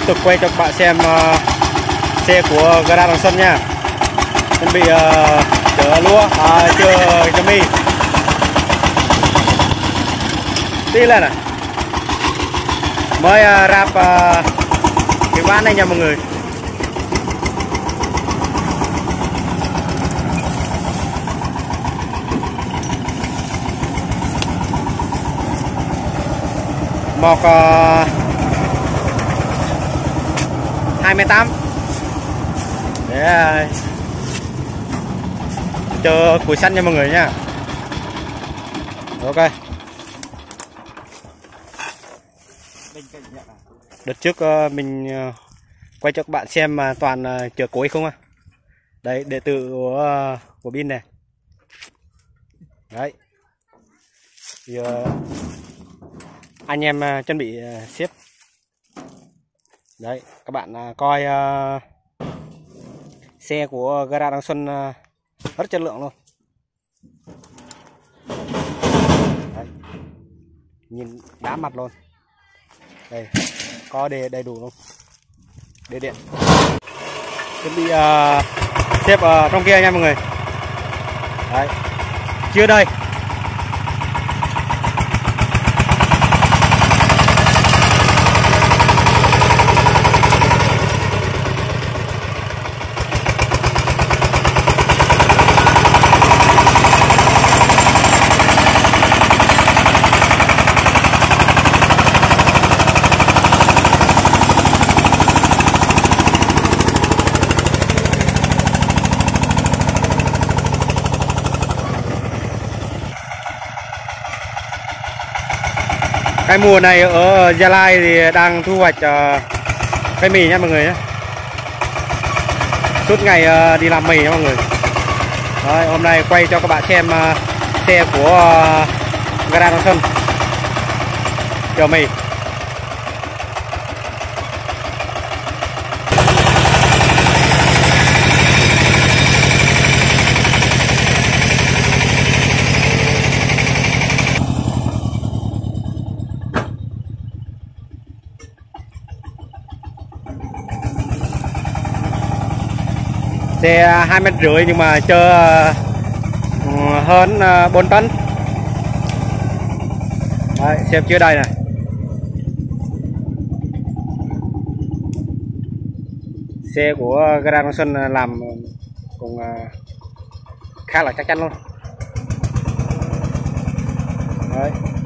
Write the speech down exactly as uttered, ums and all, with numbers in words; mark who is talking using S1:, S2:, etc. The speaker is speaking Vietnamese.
S1: tục quay cho các bạn xem uh, xe của gara Đồng Xuân nha. Chuẩn bị uh, chở lúa, à, chở cho mì. Tí lên này. Mới uh, ráp uh, cái ván này nha mọi người. Một uh, hai mươi tám để chờ củi xanh nha mọi người nha. Ok. Đợt trước uh, mình uh, quay cho các bạn xem mà uh, toàn uh, chở cối không à. Đấy, đệ tử của uh, của pin này. Đấy. Giờ uh, anh em uh, chuẩn bị uh, xếp. Đấy, các bạn uh, coi uh, xe của gara Đồng Xuân uh, rất chất lượng luôn. Đấy. Nhìn đá mặt luôn. Đây, có đề đầy đủ luôn. Đề điện. Chuẩn bị uh, xếp uh, trong kia nha mọi người. Đấy. Chưa đây. Cái mùa này ở Gia Lai thì đang thu hoạch uh, cây mì nha mọi người nhé. Suốt ngày uh, đi làm mì nha mọi người. Đấy, hôm nay quay cho các bạn xem uh, xe của uh, gara Đồng Xuân chở mì. Xe hai mét rưỡi nhưng mà chở uh, hơn uh, bốn tấn. Đấy, xem chưa đây này. Xe của gara Đồng Xuân làm cũng uh, khá là chắc chắn luôn. Đấy.